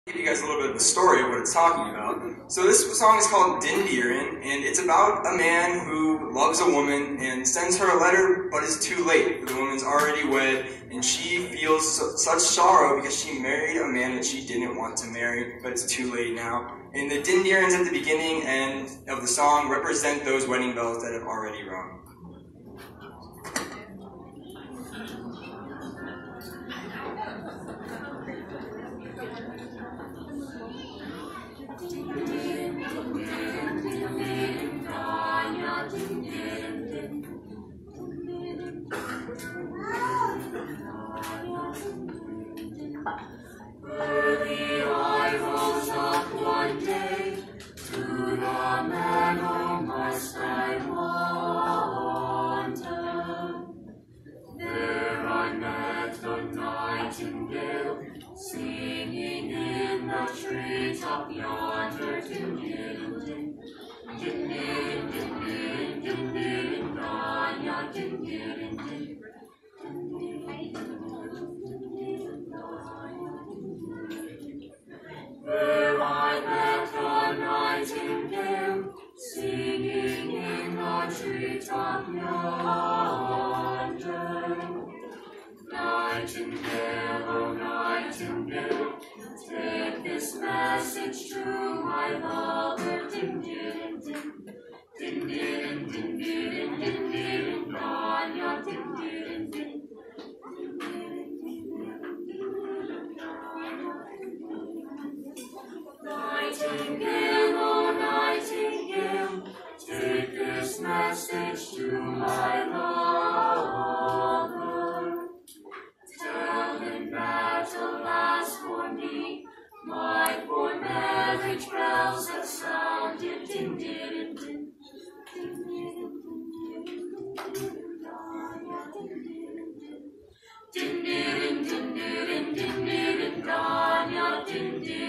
Give you guys a little bit of a story of what it's talking about. So this song is called Din Dirin, and it's about a man who loves a woman and sends her a letter, but is too late. The woman's already wed, and she feels such sorrow because she married a man that she didn't want to marry, but it's too late now. And the Din Dirins at the beginning and of the song represent those wedding bells that have already rung. Early I rose up one day, to the meadow must I wander. There I met a nightingale, singing in the treetop yonder. Din din din, din din din din din, ya din din din. There I met a nightingale, singing in the treetop yonder. Nightingale, oh nightingale, take this message to my lover. Din din din, din din din din din din, ya din din din. Nightingale, oh nightingale, take this message to my lover. Tell him that alas for me, my poor marriage bells have sounded. Din din din, din din din din din din din din din din din din din.